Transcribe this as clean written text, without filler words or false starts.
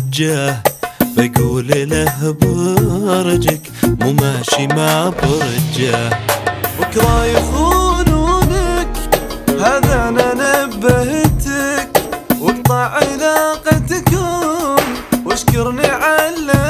برجه، بقول له برجك مو ماشي مع برجه. بكره يخونونك هذا انا نبهتك، واقطع علاقتكم واشكرني على